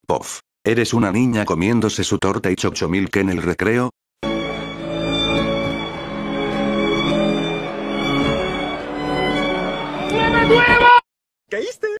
Pof. ¿Eres una niña comiéndose su torta y chochomilk en el recreo? ¿Caíste?